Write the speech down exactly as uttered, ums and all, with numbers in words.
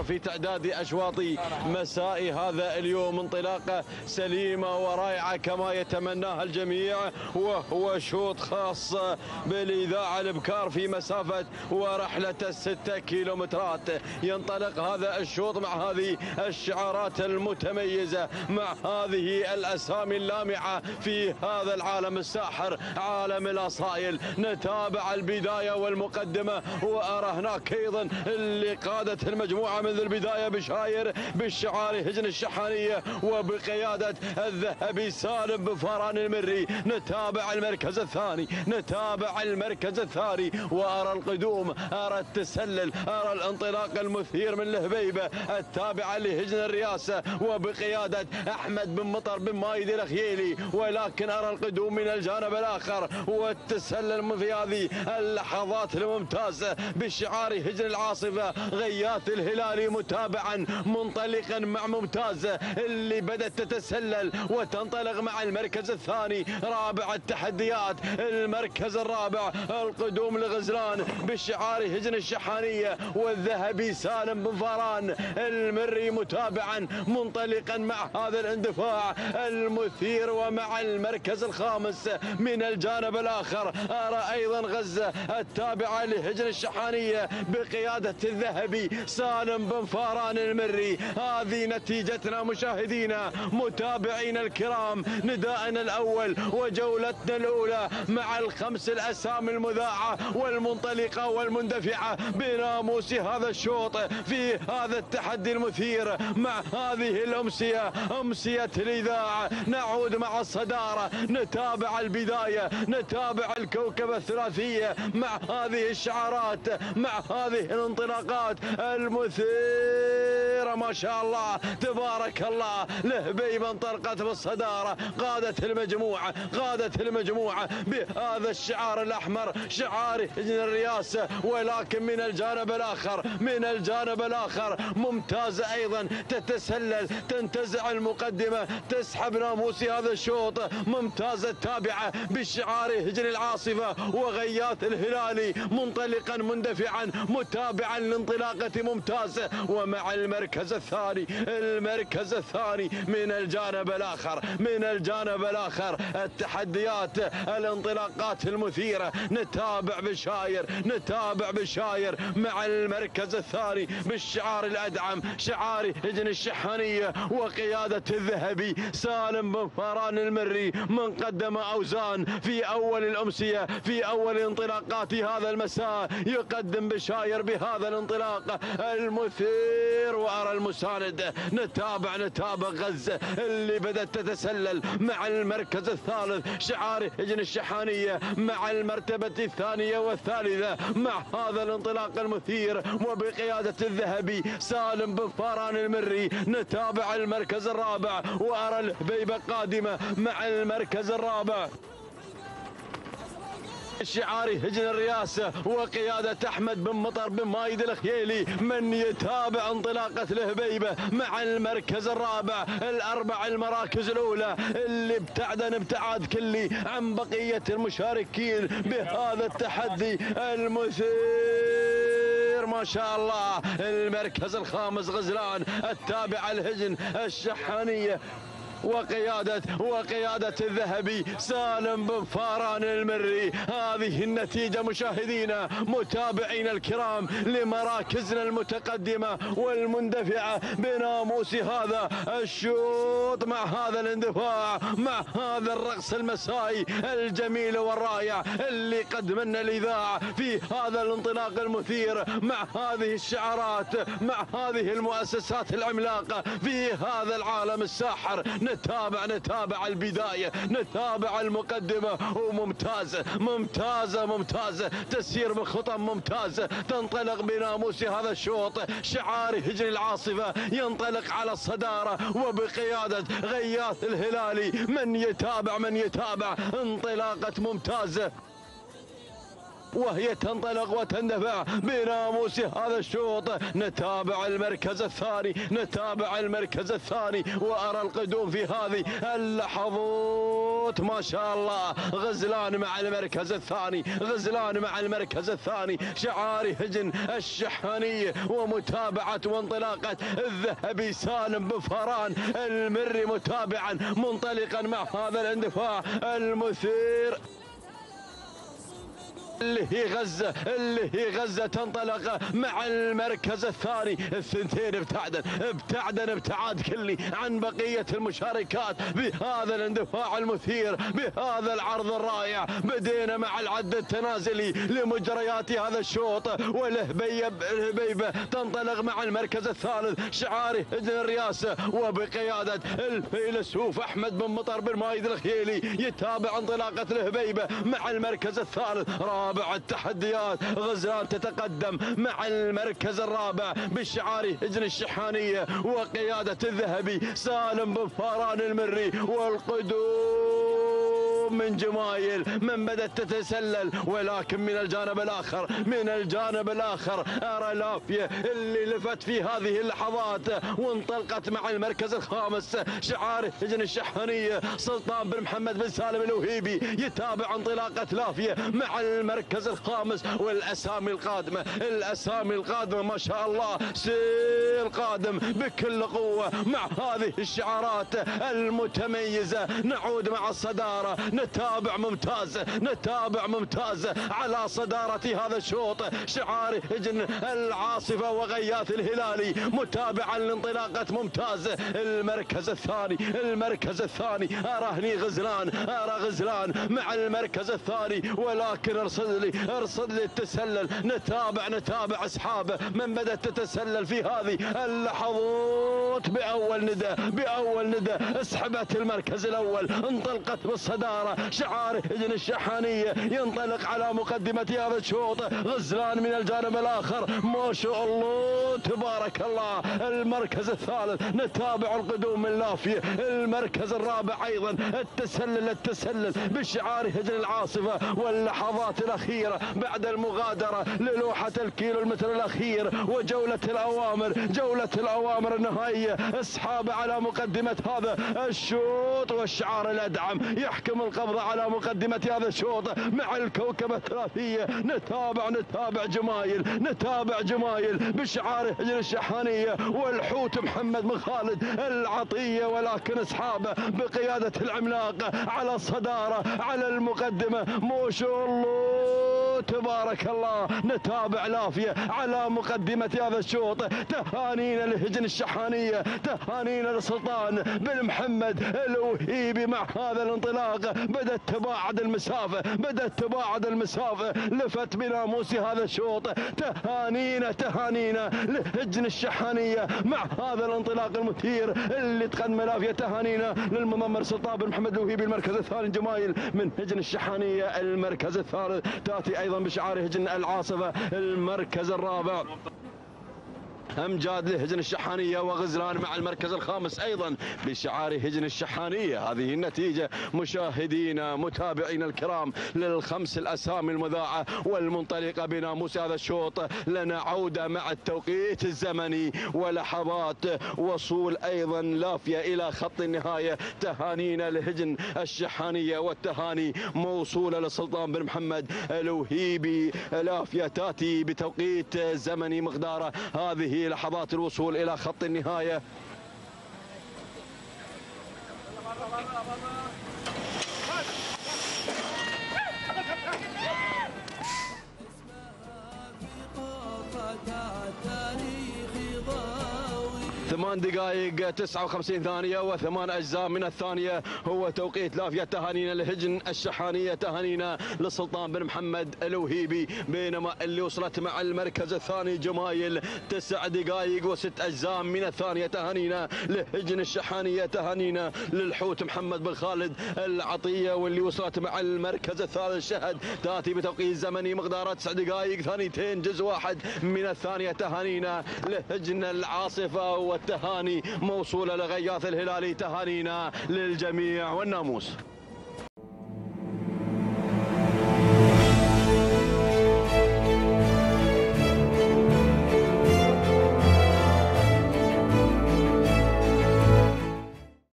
في تعداد أشواط مساء هذا اليوم. انطلاقة سليمة ورائعة كما يتمناها الجميع، وهو شوط خاص بالإذاعة الإبكار في مسافة ورحلة الستة كيلومترات. ينطلق هذا الشوط مع هذه الشعارات المتميزة، مع هذه الأسامي اللامعة في هذا العالم الساحر، عالم الأصايل. نتابع البداية والمقدمة، وأرى هناك أيضا اللي قادت المجموعة منذ البداية بشاير بالشعار هجن الشحانية وبقيادة الذهبي سالم بفاران المري. نتابع المركز الثاني، نتابع المركز الثاني، وأرى القدوم، أرى التسلل، أرى الانطلاق المثير من الهبيبة التابعة لهجن الرياسة وبقيادة أحمد بن مطر بن مايد الأخيلي. ولكن أرى القدوم من الجانب الآخر والتسلل في هذه اللحظات الممتازة بشعار هجن العاصفة غياث الهلالي متابعا منطلقا مع ممتازة اللي بدأت تتسلل وتنطلق مع المركز الثاني. رابع التحديات المركز الرابع، القدوم لغزلان بشعار هجن الشحانية والذهبي سالم بن فاران المري متابعا منطلقا مع هذا الاندفاع المثير. ومع المركز الخامس من الجانب الآخر أرى أيضا غزة التابعة لهجن الشحانية بقيادة الذهبي سالم بن فاران المري. هذه نتيجتنا مشاهدينا متابعينا الكرام، نداءنا الأول وجولتنا الأولى مع الخمس الأسامي المذاعة والمنطلقة والمندفعة بناموس هذا الشوط في هذا التحدي المثير. مع هذه الأمسية، أمسية الإذاعة، نعود مع الصدارة، نتابع البداية، نتابع الكوكبة الثلاثية مع هذه الشعارات، مع هذه الانطلاقات المثيرة ما شاء الله تبارك الله. لهبيبة انطلقت بالصدارة، قادت المجموعة، قادت المجموعة بهذا الشعار الأحمر شعار هجن الرياسة. ولكن من الجانب الآخر، من الجانب الآخر ممتازة أيضا تتسلل، تنتزع المقدمة، تسحب ناموس هذا الشوط. ممتازة التابعة بالشعار هجن العاصفة وغياث الهلالي منطلقا مندفعا متابعا لانطلاقة ممتازة. ومع المركز الثاني، المركز الثاني من الجانب الآخر، من الجانب الآخر التحديات الانطلاقات المثيرة. نتابع بشاير، نتابع بشاير مع المركز الثاني بالشعار الأدعم شعار هجن الشحانية وقيادة الذهبي سالم بن فاران المري من قدم أوزان في أول الأمسية، في أول انطلاقات هذا المساء. يقدم بشاير بهذا الانطلاق المثير، وأرى المساند. نتابع نتابع غزة اللي بدأت تتسلل مع المركز الثالث شعار هجن الشحانية مع المرتبة الثانية والثالثة مع هذا الانطلاق المثير وبقيادة الذهبي سالم بن فاران المري. نتابع المركز الرابع، وأرى الهبيبة قادمة مع المركز الرابع شعار هجن الرياسة وقيادة أحمد بن مطر بن مايد الأخيلي. من يتابع انطلاقة الهبيبة مع المركز الرابع، الأربع المراكز الأولى اللي ابتعدن ابتعاد كلي عن بقية المشاركين بهذا التحدي المثير ما شاء الله. المركز الخامس غزلان التابع الهجن الشحانية وقيادة وقيادة الذهبي سالم بن فاران المري. هذه النتيجة مشاهدينا متابعينا الكرام لمراكزنا المتقدمة والمندفعة بناموس هذا الشوط مع هذا الاندفاع، مع هذا الرقص المسائي الجميل والرائع اللي قدمنا الإذاعة في هذا الانطلاق المثير، مع هذه الشعارات، مع هذه المؤسسات العملاقة في هذا العالم الساحر. نتابع نتابع البداية، نتابع المقدمة، وممتازة ممتازة ممتازة تسير بخطى ممتازة. تنطلق بناموس هذا الشوط شعار هجن العاصفة، ينطلق على الصدارة وبقيادة غياث الهلالي. من يتابع من يتابع انطلاقة ممتازة وهي تنطلق وتندفع بناموس هذا الشوط. نتابع المركز الثاني، نتابع المركز الثاني، وأرى القدوم في هذه اللحظات. ما شاء الله غزلان مع المركز الثاني، غزلان مع المركز الثاني. شعاري هجن الشحانية ومتابعة وانطلاقة الذهبي سالم بفران المري متابعا منطلقا مع هذا الاندفاع المثير. اللي هي غزة، اللي هي غزة تنطلق مع المركز الثاني. الثنتين ابتعدن ابتعدن ابتعاد كلي عن بقية المشاركات بهذا الاندفاع المثير، بهذا العرض الرائع. بدينا مع العد التنازلي لمجريات هذا الشوط، والهبيبة تنطلق مع المركز الثالث. شعاري هجن الرئاسة وبقيادة الفيلسوف أحمد بن مطر بن مايد الخيلي يتابع انطلاقة الهبيبة مع المركز الثالث. رابع التحديات غزلان تتقدم مع المركز الرابع بشعار هجن الشحانية وقيادة الذهبي سالم بن فاران المري. والقدوم من جمايل من بدأت تتسلل، ولكن من الجانب الآخر، من الجانب الآخر أرى لافية اللي لفت في هذه اللحظات وانطلقت مع المركز الخامس. شعار هجن الشحانية سلطان بن محمد بن سالم الوهيبي يتابع انطلاقة لافية مع المركز الخامس. والأسامي القادمة، الأسامي القادمة ما شاء الله سيل قادم بكل قوة مع هذه الشعارات المتميزة. نعود مع الصدارة، نتابع ممتاز، نتابع ممتاز على صدارة هذا الشوط. شعار هجن العاصفة وغياث الهلالي متابعا لانطلاقة ممتاز. المركز الثاني، المركز الثاني أرى هني غزلان، أرى غزلان مع المركز الثاني، ولكن ارصد لي ارصد لي التسلل. نتابع نتابع أصحابه من بدأت تتسلل في هذه اللحظات. بأول ندى، بأول ندى اسحبت المركز الأول، انطلقت بالصدارة. شعار هجن الشحانية ينطلق على مقدمة هذا الشوط. غزلان من الجانب الآخر ما شاء الله تبارك الله. المركز الثالث نتابع القدوم من لافية. المركز الرابع أيضا التسلل، التسلل بشعار هجن العاصفة. واللحظات الأخيرة بعد المغادرة للوحة الكيلو المتر الأخير وجولة الأوامر، جولة الأوامر النهائية. أصحاب على مقدمة هذا الشوط، والشعار الأدعم يحكم القبض على مقدمة هذا الشوط مع الكوكبة الثلاثية. نتابع نتابع جمايل، نتابع جمايل بشعار هجن الشحانية والحوت محمد بن خالد العطية. ولكن أصحابه بقيادة العملاق على الصدارة على المقدمة ما شاء الله تبارك الله. نتابع لافية على مقدمة هذا الشوط. تهانينا لهجن الشحانية، تهانينا لسلطان بن محمد الوهيبي مع هذا الانطلاق. بدأت تباعد المسافة، بدأت تباعد المسافة. لفت بناموس هذا الشوط. تهانينا تهانينا لهجن الشحانية مع هذا الانطلاق المثير اللي تقدم لافية. تهانينا للمضمر سلطان بن محمد الوهيبي المركز الثاني. جمايل من هجن الشحانية المركز الثالث. تأتي أيضا بشعار هجن العاصفة المركز الرابع. أمجاد لهجن الشحانية وغزلان مع المركز الخامس أيضا بشعار هجن الشحانية. هذه النتيجة مشاهدينا متابعينا الكرام للخمس الأسامي المذاعة والمنطلقة بناموس هذا الشوط. لنا عودة مع التوقيت الزمني ولحظات وصول أيضا لافية إلى خط النهاية. تهانينا لهجن الشحانية والتهاني موصولة لسلطان بن محمد الوهيبي. لافية تأتي بتوقيت زمني مقداره هذه لحظات الوصول إلى خط النهاية. ثمان دقائق تسعة وخمسين ثانية وثمان أجزاء من الثانية هو توقيت لافية. تهانينا لهجن الشحانية، تهانينا لسلطان بن محمد الوهيبي. بينما اللي وصلت مع المركز الثاني جمايل تسع دقائق وست أجزاء من الثانية. تهانينا لهجن الشحانية، تهانينا للحوت محمد بن خالد العطية. واللي وصلت مع المركز الثالث شهد تأتي بتوقيت زمني مقداره تسع دقائق ثانيتين جزء واحد من الثانية. تهانينا لهجن العاصفة والتهاني موصولة لغياث الهلالي. تهانينا للجميع والناموس.